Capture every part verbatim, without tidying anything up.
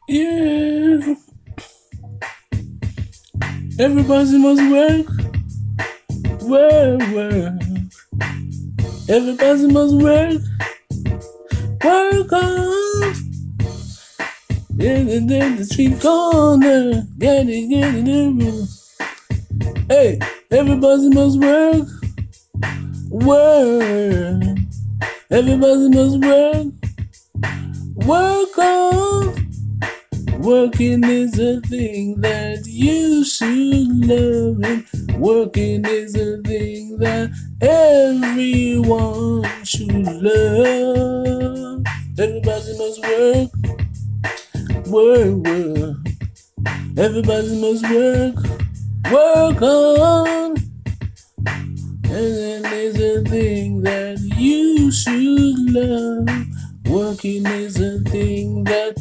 Yeah, everybody must work, work, work. Everybody must work, work hard. In the, in the street corner, get it, get it, get it. Hey, everybody must work, work. Everybody must work, work hard. Working is a thing that you should love, and working is a thing that everyone should love. Everybody must work, work, work. Everybody must work, work on. And then there's a thing that you should love. Working is a thing that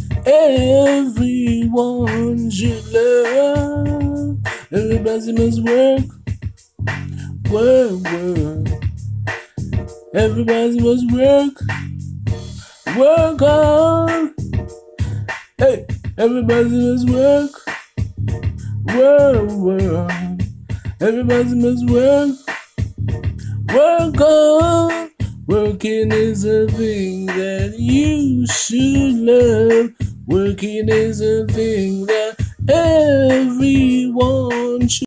everyone should love. Everybody must work, work, work. Everybody must work, work hard. Hey, everybody must work, work, work. Everybody must work, work hard. Working is a thing that you should love. Working is a thing that everyone should